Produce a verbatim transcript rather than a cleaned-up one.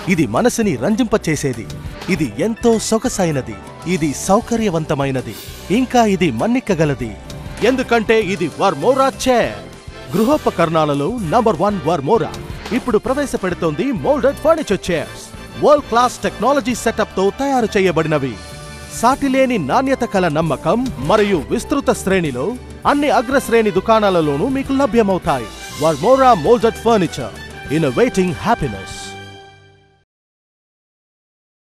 ఇది మనసుని రంజింపచేసేది, ఇది ఎంతో సొగసైనది, ఇది సౌకర్యవంతమైనది, ఇంకా ఇది మన్నికగలది. ఎందుకంటే ఇది వర్మోరా చైర్. గృహోపకరణాలలో నంబర్ వన్ వర్మోరా ఇప్పుడు ప్రవేశపెడుతోంది moulded furniture chairs. World class technology setup తో తయారు చేయబడినవి. సాటిలేని నాణ్యత కల నమ్మకం మరియు విస్తృత శ్రేణిలో అన్ని అగ్రశ్రేణి దుకాణాలలోనూ మీకు లభ్యమవుతాయి. Varmora moulded furniture, innovating happiness.